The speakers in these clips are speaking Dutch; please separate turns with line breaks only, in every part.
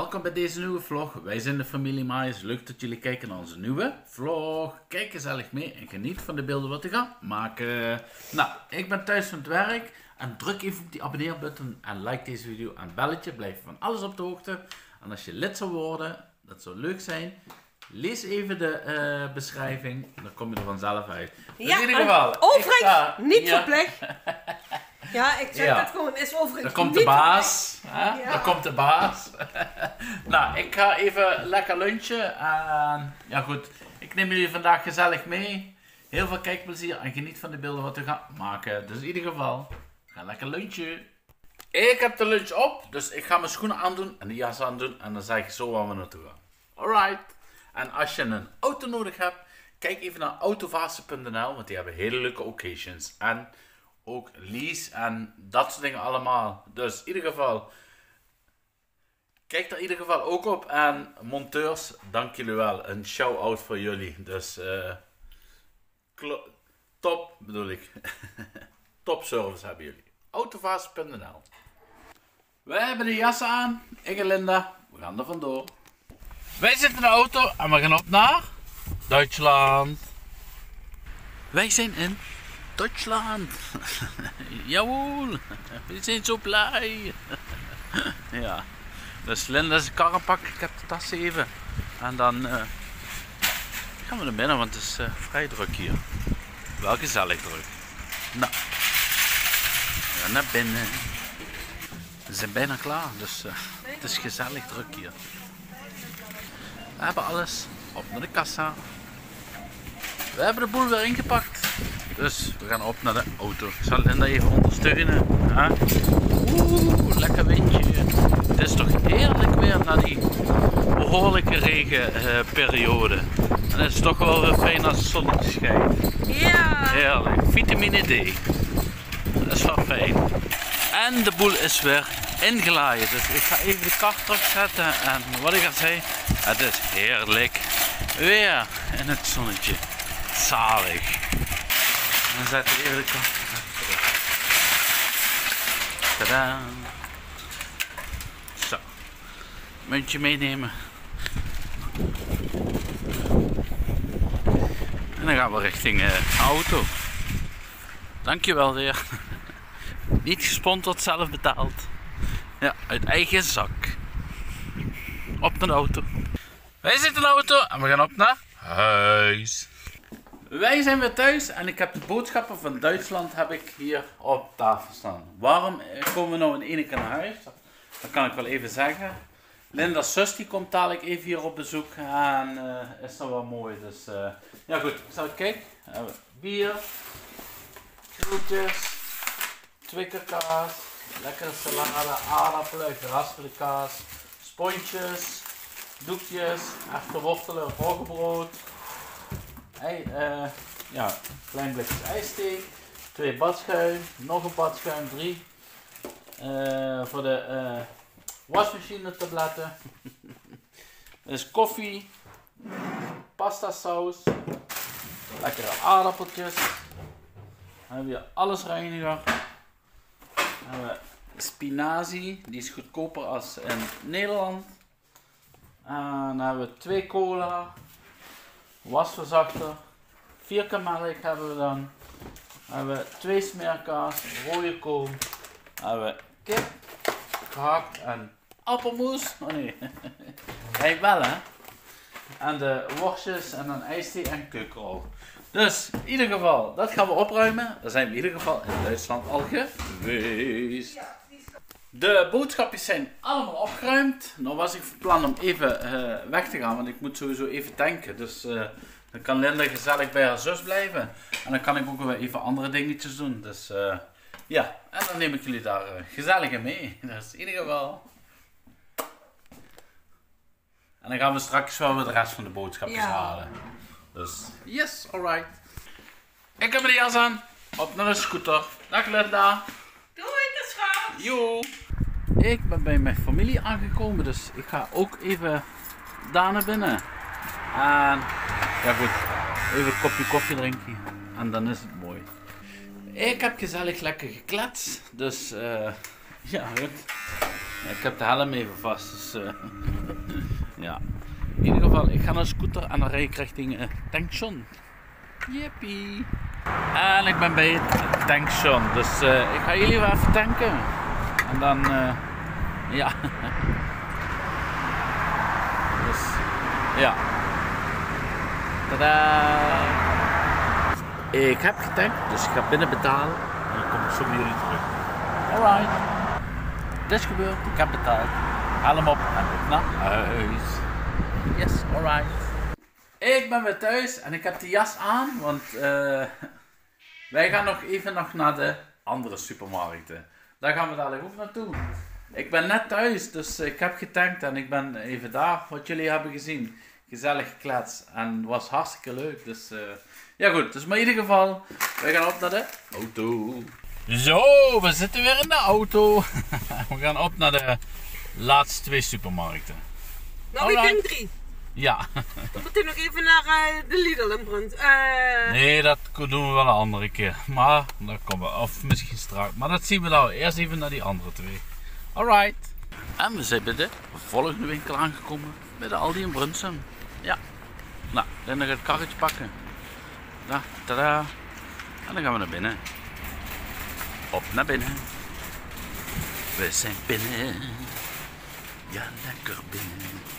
welkom bij deze nieuwe vlog. Wij zijn de familie Maaiers. Leuk dat jullie kijken naar onze nieuwe vlog. Kijk gezellig mee en geniet van de beelden wat we gaan maken. Nou, ik ben thuis van het werk. En druk even op die abonneerbutton en like deze video en belletje. Blijf van alles op de hoogte. En als je lid zou worden, dat zou leuk zijn. Lees even de beschrijving. Dan kom je er vanzelf uit. Dus in ieder geval.
Overigens, niet verplicht. Ja, ik zeg dat gewoon. Is overigens
daar komt
niet
de baas.
Ja.
Daar komt de baas. Nou, ik ga even lekker lunchen. En ja goed, ik neem jullie vandaag gezellig mee. Heel veel kijkplezier en geniet van de beelden wat we gaan maken. Dus in ieder geval, ga lekker lunchen. Ik heb de lunch op, dus ik ga mijn schoenen aandoen en de jas aandoen. En dan zeg ik zo waar we naartoe gaan. Alright. En als je een auto nodig hebt, kijk even naar autovase.nl, want die hebben hele leuke occasions. En ook lease en dat soort dingen allemaal. Dus in ieder geval, kijk er in ieder geval ook op. En monteurs, dank jullie wel. Een shout-out voor jullie. Dus top bedoel ik. Top service hebben jullie. Autovase.nl. Wij hebben de jassen aan. Ik en Linda. We gaan er vandoor. Wij zitten in de auto en we gaan op naar Duitsland. Wij zijn in Duitsland. Jawohl. We zijn zo blij. Ja. Dus Linda is de kar pakken. Ik heb de tas even. En dan gaan we naar binnen, want het is vrij druk hier. Wel gezellig druk. Nou. We gaan naar binnen. We zijn bijna klaar. Dus het is gezellig druk hier. We hebben alles. Op naar de kassa. We hebben de boel weer ingepakt. Dus we gaan op naar de auto. Ik zal Linda even ondersteunen. Hè? Oeh, lekker windje. Het is toch heerlijk weer na die behoorlijke regenperiode. En het is toch wel weer fijn als het zonnetje schijnt.
Ja.
Heerlijk. Vitamine D. Dat is wel fijn. En de boel is weer ingelaaid. Dus ik ga even de kar terugzetten. En wat ik al zei, het is heerlijk weer in het zonnetje. Zalig. Dan zetten we even de kar terug. Tadaa. Zo. Muntje meenemen. En dan gaan we richting de auto. Dankjewel weer. Niet gesponsord, zelf betaald. Ja, uit eigen zak. Op naar de auto. Wij zitten in de auto en we gaan op naar huis. Wij zijn weer thuis en ik heb de boodschappen van Duitsland heb ik hier op tafel staan. Waarom komen we nou in één keer naar huis? Dat kan ik wel even zeggen. Linda's zus die komt dadelijk even hier op bezoek en is dat wel mooi. Dus ja goed, ik zal kijken. Bier, groentjes, twikkerkaas, lekkere salade, aardappelen, geraspelde kaas, sponsjes, doekjes, echte wortelen, roggebrood. Ja, klein blikjes ijsthee, 2 badschuim, nog een badschuim, 3 voor de wasmachine tabletten. Dus koffie, pasta saus, lekkere aardappeltjes, dan hebben we hier allesreiniger, dan hebben we spinazie, die is goedkoper als in Nederland, en dan hebben we 2 cola, wasverzachter, 4 melk hebben we dan hebben we 2 smeerkaas, rode kool, hebben we kip, gehakt en appelmoes, oh nee, kijk wel hè, en de worstjes en dan ijsthee en keukenrol. Dus in ieder geval, dat gaan we opruimen, daar zijn we in ieder geval in Duitsland al geweest. De boodschapjes zijn allemaal opgeruimd. Nou was ik van plan om even weg te gaan, want ik moet sowieso even tanken. Dus dan kan Linda gezellig bij haar zus blijven. En dan kan ik ook weer even andere dingetjes doen. Dus ja, en dan neem ik jullie daar gezellig in mee. Dus in ieder geval. En dan gaan we straks wel weer de rest van de boodschapjes halen. Dus yes, alright. Ik heb mijn jas aan. Op naar de scooter. Dag Linda.
Doei, schat.
Yo. Ik ben bij mijn familie aangekomen, dus ik ga ook even daar naar binnen. En ja goed, even een kopje koffie drinken en dan is het mooi. Ik heb gezellig lekker gekletst, dus ja goed. Ik heb de helm even vast, dus Ja. In ieder geval, ik ga naar een scooter en dan rijd ik richting tankstation. Jippie. En ik ben bij het tankstation. Dus ik ga jullie wel even tanken. En dan, ja. Dus, ja. Tadaa. Ik heb getankt, dus ik ga binnen betalen. En dan kom ik zo bij jullie terug. Alright. Het is gebeurd, ik heb betaald. Haal hem op en op naar huis. Yes, alright. Ik ben weer thuis en ik heb de jas aan, want wij gaan nog even naar de andere supermarkten. Daar gaan we dadelijk ook naartoe. Ik ben net thuis, dus ik heb getankt en ik ben even daar, wat jullie hebben gezien. Gezellig gekletst en het was hartstikke leuk. Dus ja goed, dus maar in ieder geval, wij gaan op naar de auto. Zo, we zitten weer in de auto. We gaan op naar de laatste 2 supermarkten.
Nou, ik denk 3.
Ja.
Dan moet je nog even naar de Lidl in Brunt.
Nee, dat doen we wel een andere keer. Maar, dat komen we. Of misschien straks. Maar dat zien we nou. Eerst even naar die andere 2. Alright. En we zijn bij de volgende winkel aangekomen. Bij de Aldi in Brunsum. Ja. Nou, dan ga ik het karretje pakken. Ja, tada. En dan gaan we naar binnen. Op naar binnen. We zijn binnen. Ja, lekker binnen.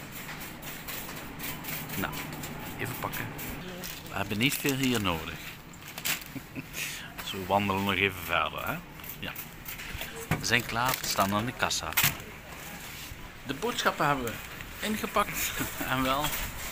Nou, even pakken. We hebben niet veel hier nodig. Dus we wandelen nog even verder, hè? Ja. We zijn klaar, we staan aan de kassa. De boodschappen hebben we ingepakt en wel.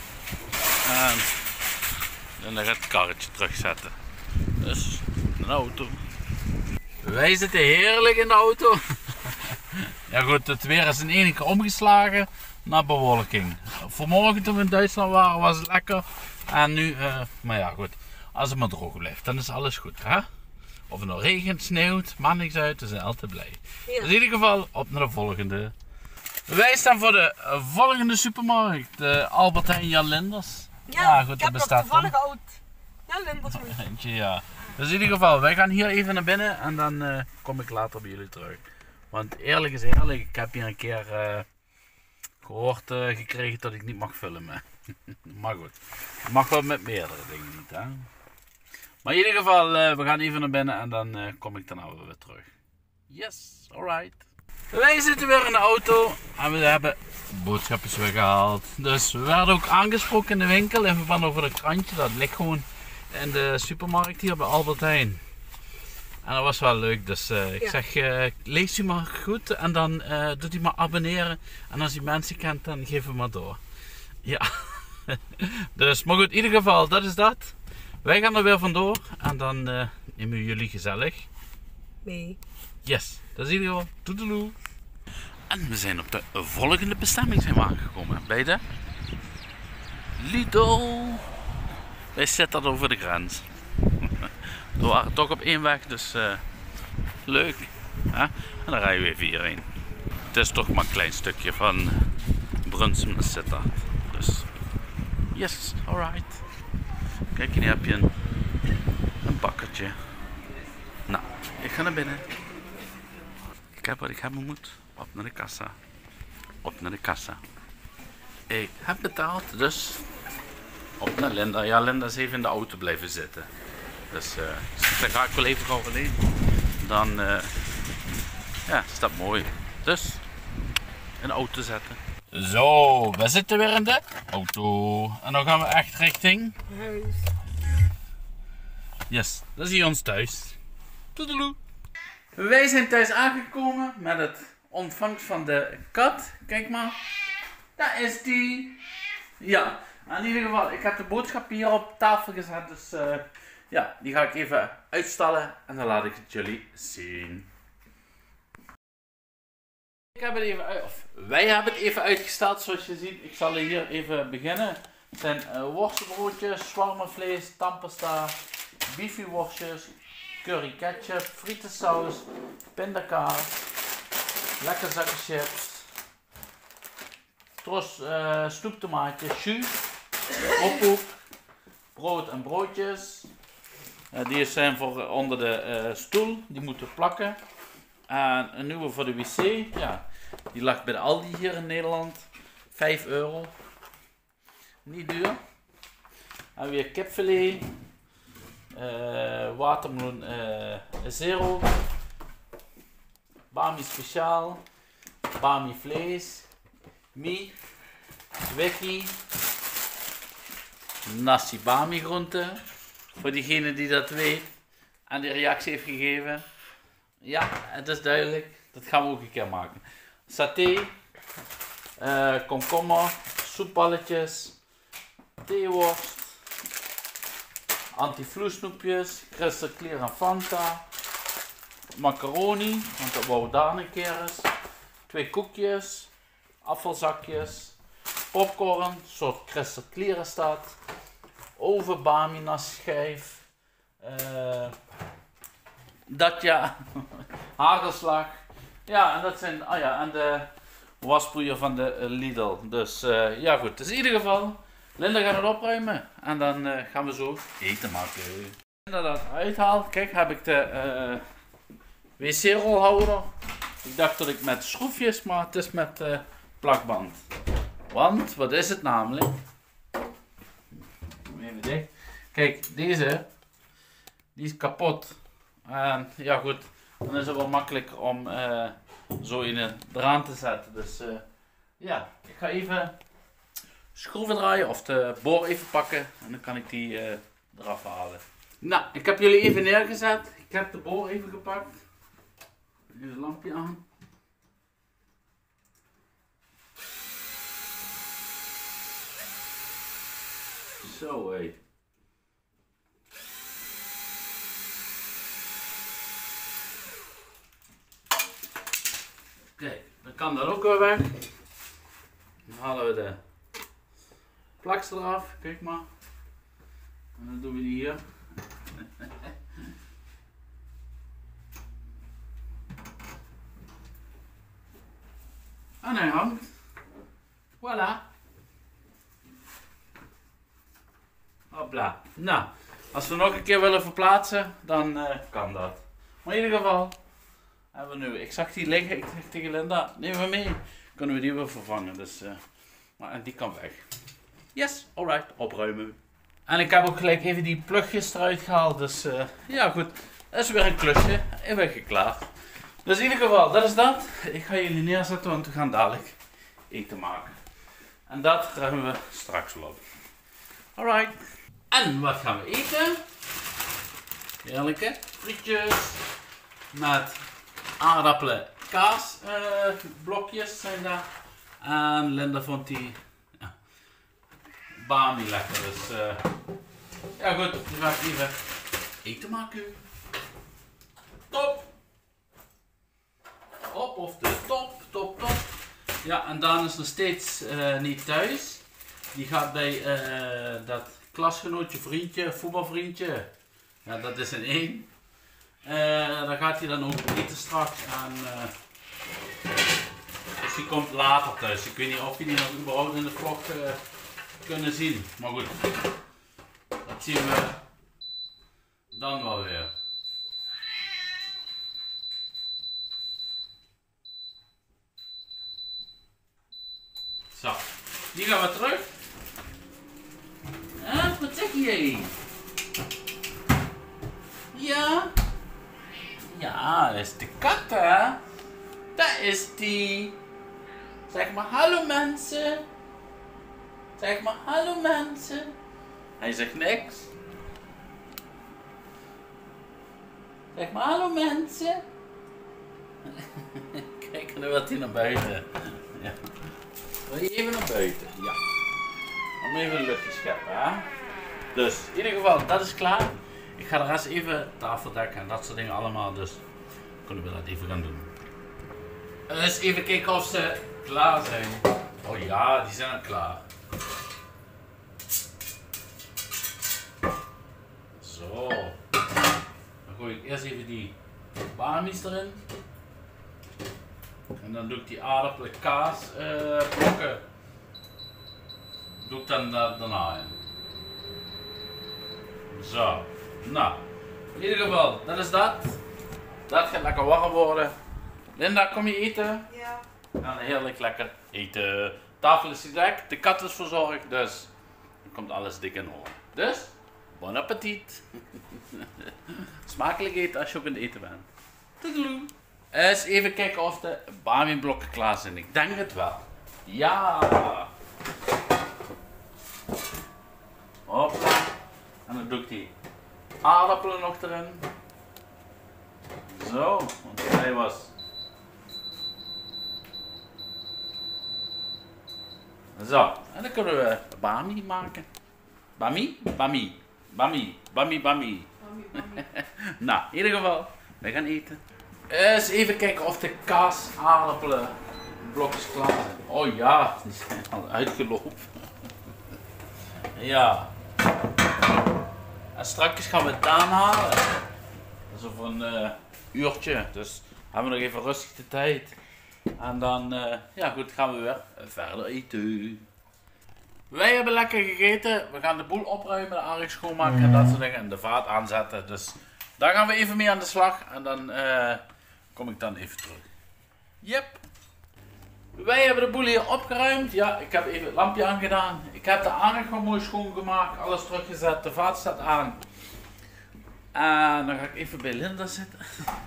En dan gaat het karretje terugzetten. Dus, een auto. Wij zitten heerlijk in de auto. Ja goed, het weer is in één keer omgeslagen naar bewolking. Vanmorgen toen we in Duitsland waren was het lekker. En nu, maar ja goed, als het maar droog blijft, dan is alles goed. Hè? Of het nou regent, sneeuwt, maakt niks uit, we zijn altijd blij. Ja. Dus in ieder geval, op naar de volgende. Wij staan voor de volgende supermarkt, de Albert Heijn Jan Linders.
Ja, goed, ik heb nog toevallig oud Jan Linders mee.
Ja. Dus in ieder geval, wij gaan hier even naar binnen en dan kom ik later bij jullie terug. Want eerlijk is eerlijk, ik heb hier een keer gehoord gekregen dat ik niet mag filmen. Maar goed, ik mag wel met meerdere dingen niet, hè. Maar in ieder geval, we gaan even naar binnen en dan kom ik daarna weer terug. Yes, alright. Wij zitten weer in de auto en we hebben boodschappen weer gehaald. Dus we werden ook aangesproken in de winkel in verband over het krantje. Dat ligt gewoon in de supermarkt hier bij Albert Heijn. En dat was wel leuk, dus ik zeg, lees u maar goed en dan doet u maar abonneren. En als u mensen kent, dan geef hem maar door. Ja, dus, maar goed, in ieder geval, dat is dat. Wij gaan er weer vandoor en dan nemen we jullie gezellig
mee.
Yes, dat is in ieder geval. Toedeloe. En we zijn op de volgende bestemming zijn we aangekomen, bij de Lidl. Wij zitten dat over de grens. We waren toch op één weg, dus leuk. Hè? En dan rijden we even hierheen. Het is toch maar een klein stukje van Brunsum naar Sittard. Dus yes, alright. Kijk, hier heb je een bakkertje. Nou, ik ga naar binnen. Ik heb wat ik hebben moet. Op naar de kassa. Op naar de kassa. Ik heb betaald, dus op naar Linda. Ja, Linda is even in de auto blijven zitten. Dus daar ga ik wel even gauw alleen. Dan ja, is dat mooi. Dus in de auto zetten. Zo, we zitten weer in de auto. En dan gaan we echt richting
huis.
Yes, dat is hier ons thuis. Toedeloe. Wij zijn thuis aangekomen met het ontvangst van de kat. Kijk maar. Daar is die. Ja, in ieder geval, ik heb de boodschap hier op tafel gezet. Dus ja, die ga ik even uitstallen en dan laat ik het jullie zien. Ik heb het even wij hebben het even uitgesteld zoals je ziet. Ik zal hier even beginnen. Het zijn worstenbroodjes, zwarmenvlees, tandpasta, beefy worstjes, curry ketchup, frietensaus, pindakaas, lekker zakken chips, tros snoeptomaatjes, jus, ophoek, brood en broodjes. Die zijn voor onder de stoel, die moeten plakken. En een nieuwe voor de wc, ja, die lag bij de Aldi hier in Nederland. €5. Niet duur. En weer kipfilet. Watermeloen zero. Bami speciaal. Bami vlees. Mie. Wiki. Nasi bami groente. Voor diegene die dat weet en die reactie heeft gegeven. Ja, het is duidelijk. Dat gaan we ook een keer maken. Saté. Komkommer. Soepballetjes. Theeworst. Anti-vloesnoepjes. Crystal Clear en Fanta. Macaroni, want dat wou daar een keer eens. 2 koekjes. Afvalzakjes. Popcorn, soort Crystal Clear is dat. Oven bami schijf. Dat ja. Hagelslag. Ja, en dat zijn, en de waspoeier van de Lidl. Dus ja goed, dus in ieder geval, Linda gaat het opruimen. En dan gaan we zo eten maken. Linda dat uithaalt, kijk, heb ik de wc-rolhouder. Ik dacht dat ik met schroefjes, maar het is met plakband. Want, wat is het namelijk? Even dicht. Kijk, deze, die is kapot. En ja goed, dan is het wel makkelijk om zo in eraan te zetten. Dus ja, ik ga even schroeven draaien of de boor even pakken en dan kan ik die eraf halen. Nou, ik heb jullie even neergezet. Ik heb de boor even gepakt. Even het lampje aan. Zo hé. Kijk, dan kan dat ook weer weg. Dan halen we de plaks eraf, kijk maar. En dan doen we die hier. En hij hangt. Voilà. Hopla. Nou, als we nog een keer willen verplaatsen, dan kan dat. Maar in ieder geval hebben we nu. Ik zag die liggen, ik zeg tegen Linda, neem we mee. Kunnen we die weer vervangen. Dus, maar die kan weg. Yes, alright, opruimen. En ik heb ook gelijk even die plugjes eruit gehaald. Dus ja goed, dat is weer een klusje. En weer klaar. Dus in ieder geval, dat is dat. Ik ga jullie neerzetten, want we gaan dadelijk eten maken. En dat ruimen we straks wel op. Alright. En wat gaan we eten? Heerlijke frietjes met aardappelen, kaas blokjes zijn daar. En Linda vond die bami lekker. Dus ja goed, nu ga ik even eten maken. Top! Op of de top, top, top. Ja, en Daan is nog steeds niet thuis. Die gaat bij dat klasgenootje, vriendje, voetbalvriendje. Ja, dat is in 1. Daar gaat hij dan ook eten straks. En, dus die komt later thuis. Ik weet niet of jullie nog überhaupt in de vlog kunnen zien. Maar goed, dat zien we dan wel weer. Zo, die gaan we terug. Wat zeg jij? Ja? Ja, dat is de kat, hè? Dat is die. Zeg maar hallo mensen. Zeg maar hallo mensen. Hij zegt niks. Zeg maar hallo mensen. Kijk, nu wat hij naar buiten. Ja. Wil je even naar buiten? Ja. Om even een luchtje scheppen, hè? Dus, in ieder geval, dat is klaar. Ik ga de rest even tafel dekken en dat soort dingen allemaal, dus kunnen we dat even gaan doen. Dus even kijken of ze klaar zijn. Oh ja, die zijn al klaar. Zo. Dan gooi ik eerst even die bamies erin. En dan doe ik die aardappelen kaas blokken. Doe ik dan daarna in. Zo. Nou. In ieder geval, dat is dat. Dat gaat lekker warm worden. Linda, kom je eten?
Ja.
We gaan heerlijk lekker eten. tafel is gedekt, de kat is verzorgd, dus dan komt alles dik in orde. Dus, bon appetit. Smakelijk eten als je ook aan het eten bent. Toedeloe. Eens even kijken of de Bami blokken klaar zijn. Ik denk het wel. Ja. Hopla. En dan doe ik die aardappelen nog erin. Zo, want hij was. Zo, en dan kunnen we Bami maken. Bami? Bami. Bami. Bami, Bami. Nou, in ieder geval, wij gaan eten. Eens even kijken of de kaas, aardappelen, blokjes klaar zijn. Oh ja, die zijn al uitgelopen. Ja. En straks gaan we het aanhalen. Dat is over een uurtje, dus hebben we nog even rustig de tijd. En dan, ja goed, gaan we weer verder eten. Wij hebben lekker gegeten. We gaan de boel opruimen, de aanrecht schoonmaken en dat soort dingen. En de vaat aanzetten. Dus daar gaan we even mee aan de slag. En dan kom ik dan even terug. Yep. Wij hebben de boel hier opgeruimd. Ja, ik heb even het lampje aangedaan. Ik heb de aanrecht gewoon mooi schoongemaakt. Alles teruggezet. De vaat staat aan. En dan ga ik even bij Linda zitten.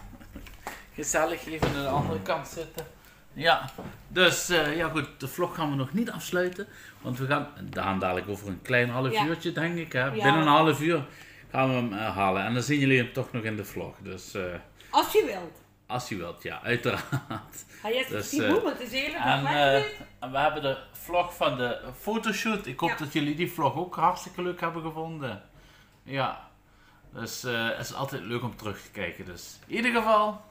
Gezellig even aan de andere kant zitten. Ja, dus ja goed, de vlog gaan we nog niet afsluiten. Want we gaan, dadelijk over een klein half uurtje denk ik. Hè? Ja. Binnen een half uur gaan we hem halen. En dan zien jullie hem toch nog in de vlog. Dus,
als je wilt.
Als je wilt, ja, uiteraard.
Hij heeft dus, die boel, het is hele dag weg.
En we hebben de vlog van de fotoshoot. Ik hoop dat jullie die vlog ook hartstikke leuk hebben gevonden. Ja, dus het is altijd leuk om terug te kijken. Dus in ieder geval,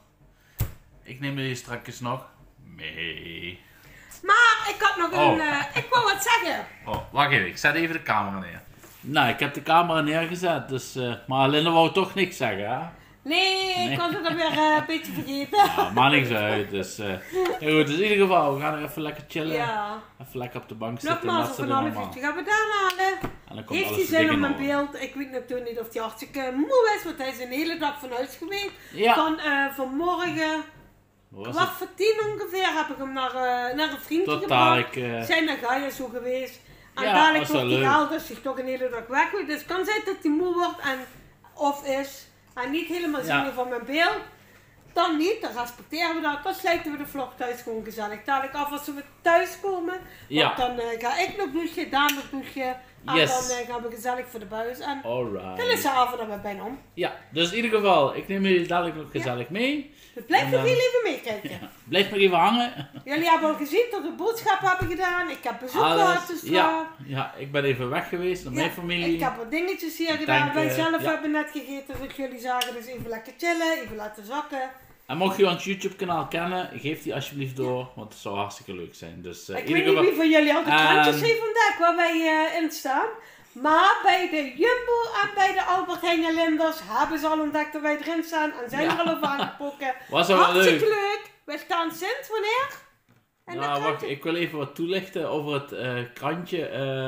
ik neem jullie straks nog mee.
Maar ik had nog ik wou wat zeggen.
Oh, wacht even, ik zet even de camera neer. Nou, ik heb de camera neergezet, dus, maar Linda wou toch niks zeggen, hè?
Nee, ik was het dan weer een beetje vergeten.
Ja, maakt niks uit. Dus, ja, goed, dus in ieder geval, we gaan er even lekker chillen.
Ja.
Even lekker op de bank zitten.
Nogmaals, over een half uurtje gaan we daar halen.
En dan komt
heeft hij zin op mijn beeld? Ik weet natuurlijk niet of hij hartstikke moe is, want hij is een hele dag van huis geweest.
Ja.
Vanmorgen, 9:15 ongeveer, heb ik hem naar een vriendje
gebracht.
Zijn naar Gaia zo geweest. En
ja,
dadelijk wordt hij gehaald, dus hij toch een hele dag weg. Dus het kan zijn dat hij moe wordt en of is. En niet helemaal zingen van mijn beeld. Dan niet, dan respecteren we dat. Dan sluiten we de vlog thuis gewoon gezellig. Dadelijk af als we thuis komen. Want dan ga ik nog douchen, Daan nog douchen. En dan gaan we gezellig voor de buis. En dan is de avond dan weer bijna om.
Ja, dus in ieder geval, ik neem jullie dadelijk nog gezellig mee.
Dus blijf nog heel even meekijken.
Ja, blijf nog even hangen.
Jullie hebben al gezien dat we boodschappen hebben gedaan. Ik heb bezoek gehad. Dus
ja, ik ben even weg geweest naar mijn familie.
Ik heb wat dingetjes hier gedaan. Wij zelf hebben net gegeten, zoals jullie zagen. Dus even lekker chillen, even laten zakken.
En mocht je ons YouTube kanaal kennen, geef die alsjeblieft door, want het zou hartstikke leuk zijn. Dus,
ik weet niet wie van jullie al de krantjes heeft vandaag waar wij in staan. Maar bij de Jumbo en bij de Albert Heijn en Linders hebben ze al ontdekt dat wij erin staan en zijn er al over aangepokken.
Was wel
hartstikke leuk. We staan sinds wanneer?
Nou, wacht, ik wil even wat toelichten over het krantje.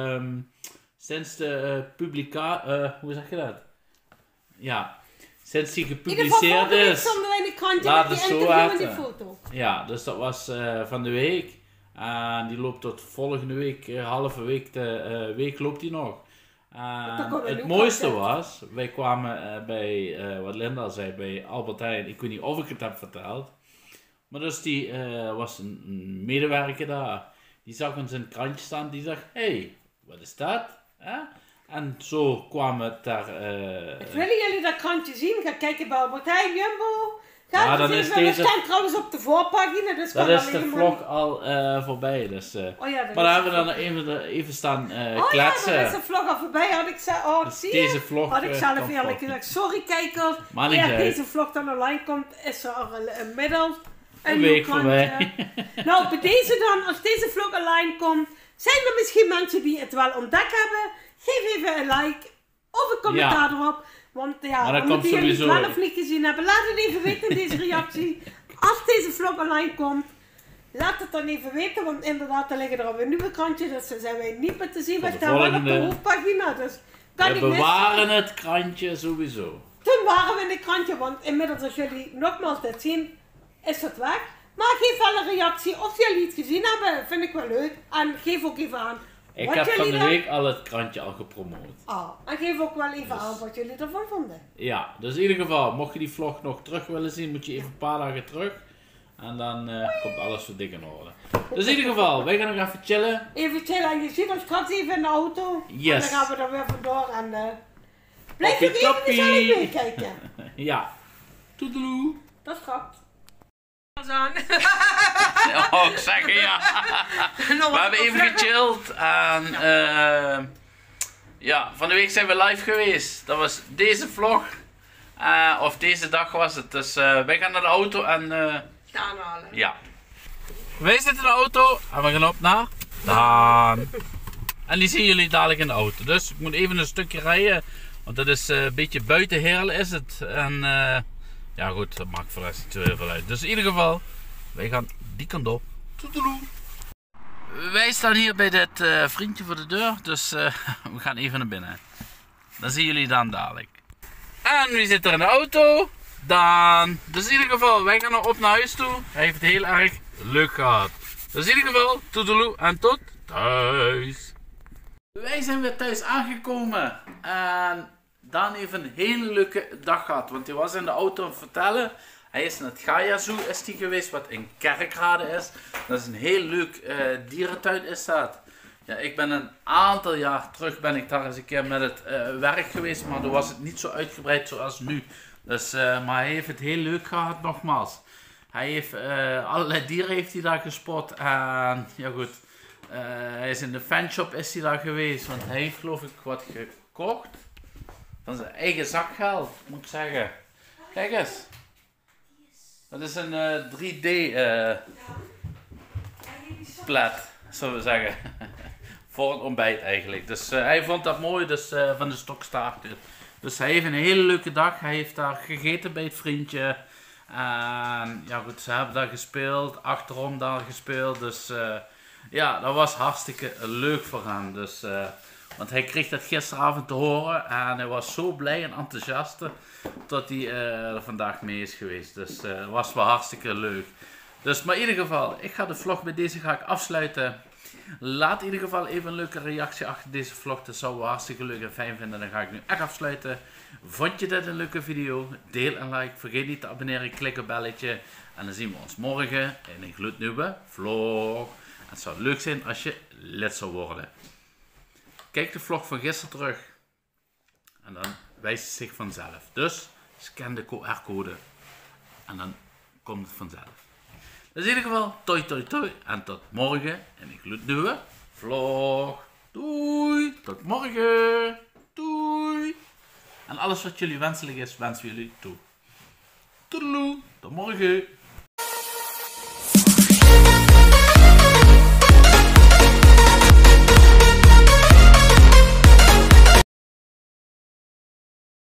Sinds de hoe zeg je dat? Ja. Sinds die gepubliceerd is,
laat het zo uit.
Ja, dus dat was van de week. En die loopt tot volgende week, halve week, de week loopt die nog. Het mooiste was, wij kwamen bij, wat Linda zei, bij Albert Heijn. Ik weet niet of ik het heb verteld. Maar dus die was een medewerker daar. Die zag ons in het krantje staan. Die zag, hé, wat is dat? En zo kwam het daar...
Willen jullie dat krantje zien? Ga kijken bij Albert Heijn, Jumbo. We staan trouwens op de voorpagina. Dus
dat is de vlog al voorbij. Dus, maar daar hebben we dan even staan kletsen.
Ja, dan is de vlog al voorbij. Had ik
dus deze vlog
had ik zelf eerlijk gezegd. Sorry kijkers. Maar deze vlog dan online komt, is er al inmiddels
een week voorbij.
Nou, bij deze dan, als deze vlog online komt, zijn er misschien mensen die het wel ontdekt hebben. Geef even een like of een commentaar erop. Want ja, moeten jullie het wel of niet gezien hebben. Laat het even weten in deze reactie. Als deze vlog online komt, laat het dan even weten. Want inderdaad, er liggen er alweer nieuwe krantjes. Dus dan zijn wij niet meer te zien. Wij staan wel op de hoofdpagina. Dus
we bewaren het krantje sowieso.
Toen waren we in het krantje. Want inmiddels, als jullie nogmaals dit zien, is het weg. Maar geef wel een reactie of jullie het gezien hebben. Vind ik wel leuk. En geef ook even aan.
Ik heb van de week al het krantje al gepromoot.
En geef ook wel even aan wat jullie ervan vonden.
Ja, dus in ieder geval, mocht je die vlog nog terug willen zien, moet je even een paar dagen terug. En dan komt alles voor dik in orde. Dus in ieder geval, wij gaan nog even chillen.
Even chillen en je ziet ons straks even in de auto.
Yes.
En dan gaan we er weer vandoor en blijf nog even gezellig meekijken.
Ja. Toedeloe.
Dat is goed.
Oh, ik zeg ja. We hebben even gechilled en ja, van de week zijn we live geweest. Dat was deze vlog. Of deze dag was het. Dus wij gaan naar de auto en
Gaan halen.
ja. Wij zitten in de auto en we gaan op naar Daan. En die zien jullie dadelijk in de auto. Dus ik moet even een stukje rijden. Want dat is een beetje buiten Heerlen is het. En ja goed, dat maakt voor de rest niet zo heel veel uit. Dus in ieder geval, wij gaan die kant op. Toedeloe. Wij staan hier bij dit vriendje voor de deur. Dus we gaan even naar binnen. Dan zien jullie dan dadelijk. En wie zit er in de auto? Daan. Dus in ieder geval, wij gaan nog op naar huis toe. Hij heeft het heel erg leuk gehad. Dus in ieder geval, toedeloe en tot thuis. Wij zijn weer thuis aangekomen. En Daan heeft een hele leuke dag gehad. Want hij was in de auto aan het vertellen. Hij is naar het Gaia Zoo geweest, wat in Kerkrade is. Dat is een heel leuk dierentuin is dat. Ja, ik ben een aantal jaar terug ben ik daar eens een keer met het werk geweest. Maar toen was het niet zo uitgebreid zoals nu. Dus, maar hij heeft het heel leuk gehad nogmaals. Hij heeft allerlei dieren heeft hij daar gespot. En ja goed, hij is in de fanshop is hij daar geweest. Want hij heeft geloof ik wat gekocht. Van zijn eigen zakgeld, moet ik zeggen. Kijk eens. Dat is een 3D plat, zullen we zeggen. Voor het ontbijt eigenlijk. Dus hij vond dat mooi, dus van de stokstaart. Dus hij heeft een hele leuke dag. Hij heeft daar gegeten bij het vriendje. En ja goed, ze hebben daar gespeeld. Achterom daar gespeeld. Dus ja, dat was hartstikke leuk voor hem. Dus, want hij kreeg dat gisteravond te horen. En hij was zo blij en enthousiast dat hij er vandaag mee is geweest. Dus dat was wel hartstikke leuk. Dus maar in ieder geval, ik ga de vlog bij deze ga ik afsluiten. Laat in ieder geval even een leuke reactie achter deze vlog. Dat zou we hartstikke leuk en fijn vinden. Dan ga ik nu echt afsluiten. Vond je dit een leuke video? Deel en like. Vergeet niet te abonneren. Klik op belletje. En dan zien we ons morgen in een gloednieuwe vlog. En het zou leuk zijn als je lid zou worden. Kijk de vlog van gisteren terug. En dan wijst het zich vanzelf. Dus scan de QR-code. En dan komt het vanzelf. Dus in ieder geval, toi toi toi. En tot morgen in een gloednieuwe vlog. Doei. Tot morgen. Doei. En alles wat jullie wenselijk is, wensen we jullie toe. Toedeloe. Tot morgen.